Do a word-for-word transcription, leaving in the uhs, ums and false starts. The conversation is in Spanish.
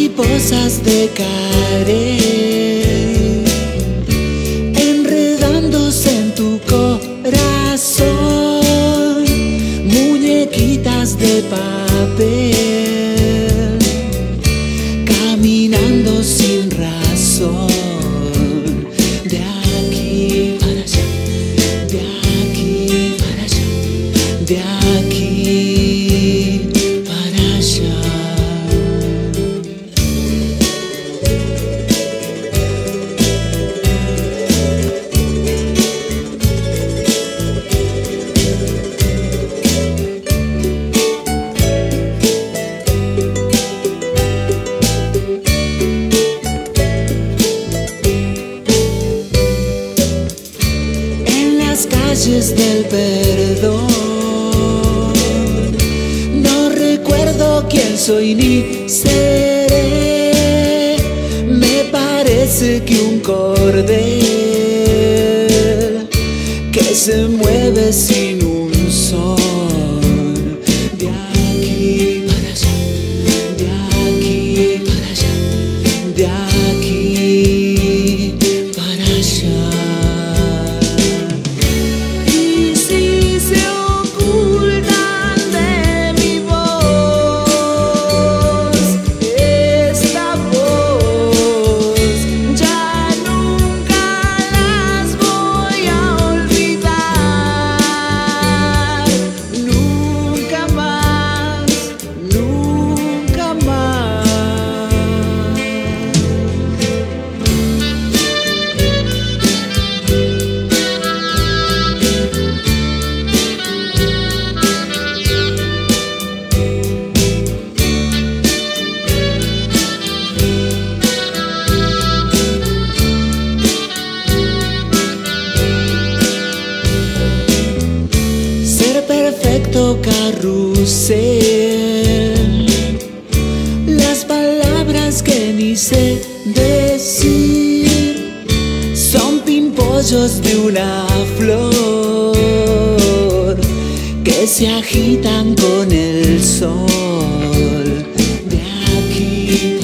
mariposas de carey enredándose en tu corazón, muñequitas de papel caminando sin razón, de aquí para allá, de aquí para allá, de aquí para allá. Calles del perdón, no recuerdo quién soy ni seré. Me parece que un cordel que se mueve sin un son, de aquí para allá, de aquí para allá, de aquí para allá. Perfecto carrusel, las palabras que ni sé decir son pimpollos de una flor que se agitan con el sol, de aquí